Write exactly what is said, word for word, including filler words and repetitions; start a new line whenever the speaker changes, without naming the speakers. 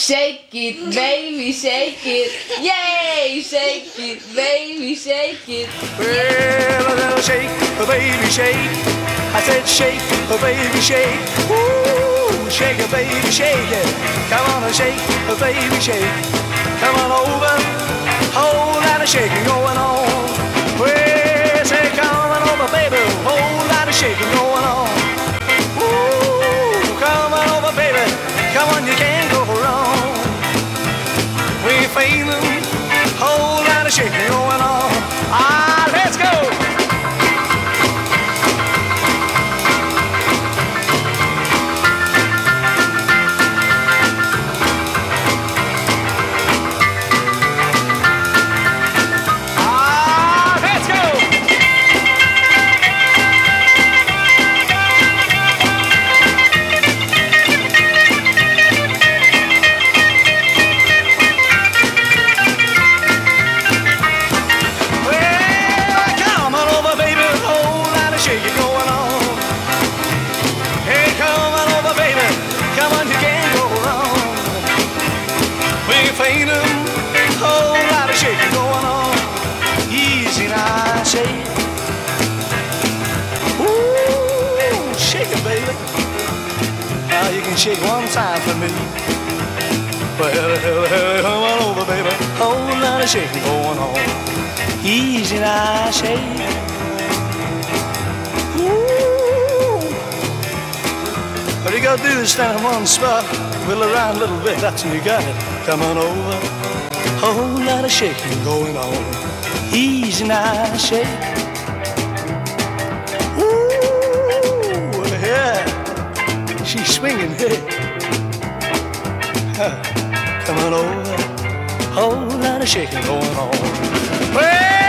Shake it, baby, shake it. Yay! Shake it, baby, shake it.
Well, a little shake, a baby, shake. I said shake, a baby, shake. Ooh, shake it, baby, shake it. Come on and shake, a baby, shake. Come on over, whole lot of shaking going on. Well, say come on over, baby, whole lot of shaking going on. Ooh, come on over, baby, come on, you can't go wrong. We feeling, whole lot of shaking going on. Ah, let's go. Shake one time for me. Well, hell, hell, come on over, baby. Whole lot of shaking going on. Easy now, shake. Ooh. All you gotta do is stand in one spot, wiggle around a little bit, that's when you got it. Come on over. Whole lot of shaking going on. Easy now, shake. Ooh, yeah. She's swinging, hey. Huh. Come on over, whole lot of shaking going on. Well,